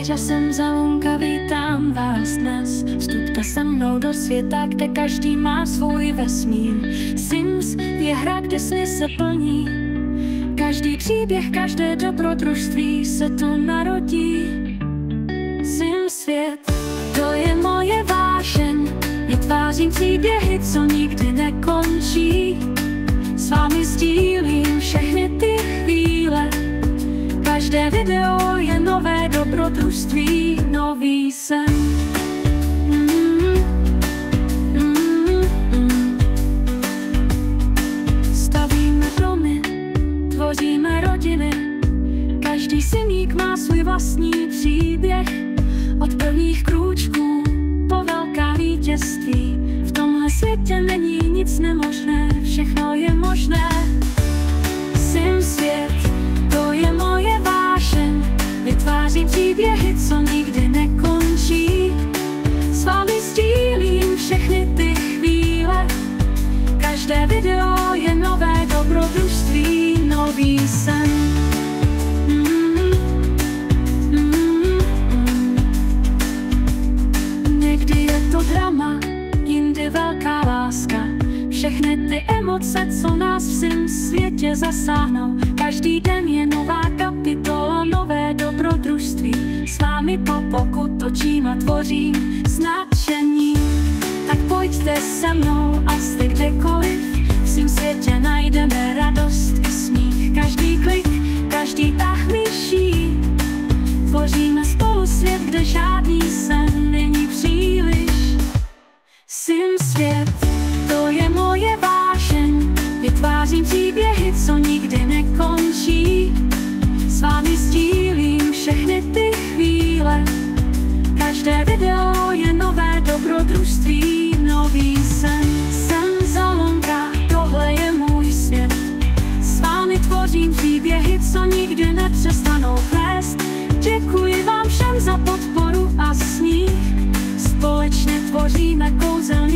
já jsem Zalunka, vítám vás dnes. Vstupte se mnou do světa, kde každý má svůj vesmír. Sims je hra, kde sny se plní. Každý příběh, každé dobrodružství se tu narodí. Sims svět, to je moje vášeň. Vytvářím příběhy, co nikdy nekončí. S vámi sdílím všechny ty chvíle. Každé video je nové dobrodružství, nový sen. Stavíme domy, tvoříme rodiny. Každý syník má svůj vlastní příběh. Od prvních krůčků po velká vítězství. V tomhle světě není nic nemožné, všechno je možné. Sims svět, to je moje vášeň. Vytvářím příběhy, co nikdy nekončí. S vámi sdílím všechny ty chvíle. Každé video je nové dobrodružství, nový sen. Někdy je to drama, jindy velká láska. Všechny ty emoce, co nás v Sims světě zasáhnou. Každý den je nová kapitola, nové dobrodružství. S vámi po boku točím a tvořím s nadšením. Tak pojďte se mnou a jste kdekoliv. V Sims světě najdeme radost i smích. Každý klik, každý tah myší. Tvoříme spolu svět, kde žádný sen není příliš. Sims svět, to je moje vášeň. Vytvářím příběhy, co nikdy nekončí. S vámi sdílím všechny ty chvíle. Každé video je nové dobrodružství, nový sen. Jsem Zalunka, tohle je můj svět. S vámi tvořím příběhy, co nikdy nepřestanou plést. Děkuji vám všem za podporu a sníh. Společně tvoříme kouzelný